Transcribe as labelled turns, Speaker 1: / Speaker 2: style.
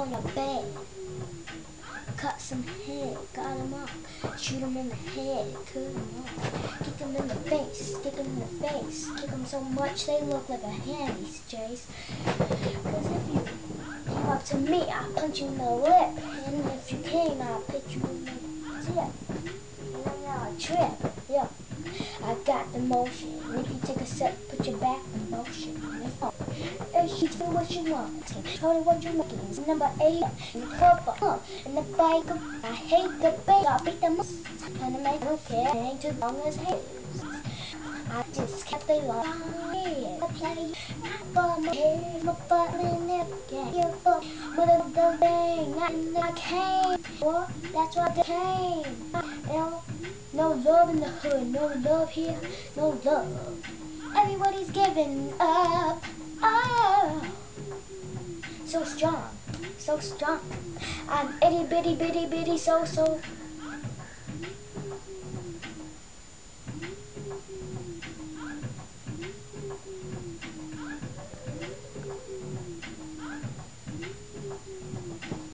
Speaker 1: on your bed. Cut some head, got him up. Shoot him in the head, cut him up. Kick him in the face, kick him in the face. Kick him so much they look like a handy's chase. Cause if you came up to me, I'll punch you in the lip. And if you can't, I'll pitch you in the tip. And then I'll trip, yeah. I got the motion. If you take a step, put your back in motion. And she do what you want. Tell me what you're looking. It's number 8 in the football. In the bike, I hate the bait. I beat them up. Trying to make them care. It ain't too long as his. I just kept they long head. I play for my head, my butt in it. Can't give up with the thing. I came for. That's what I came. No love in the hood, no love here, no love. Everybody's giving up. Oh, so strong, so strong. I'm itty bitty bitty bitty so.